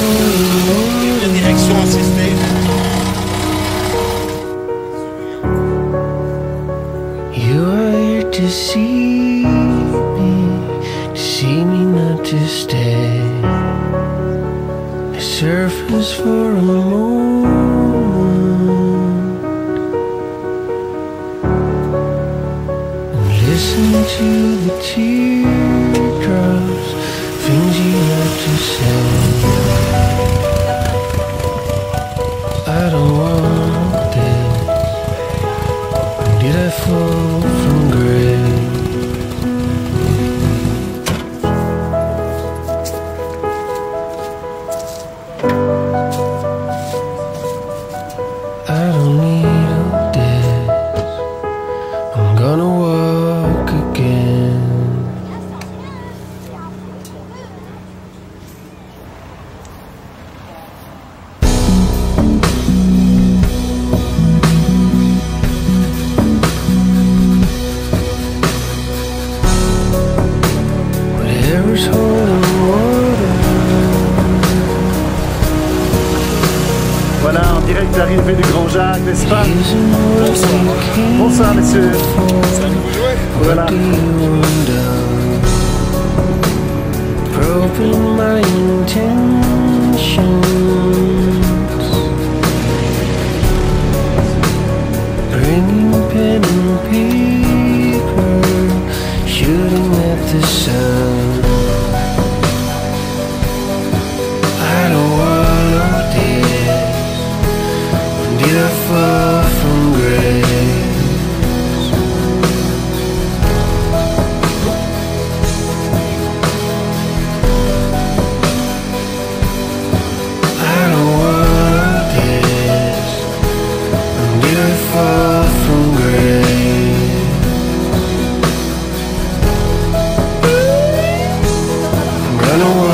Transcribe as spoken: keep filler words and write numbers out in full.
La direction assistée. You are here to see me, to see me not to stay. The surface for a moment and listen to the teardrops, things you have to say. I don't want this. Did I fall from grace? I don't need all this. I'm gonna walk again. Whatever's holding water. Voilà, en direct d'arrivée du Grand Jacques, n'est-ce pas? Bonsoir. Bonsoir, messieurs. Voilà. Broken my intentions, bringing pen and paper, shooting at the sun. I don't want this. Did I fall from grace? I don't want this. Did I fall from grace? I'm gonna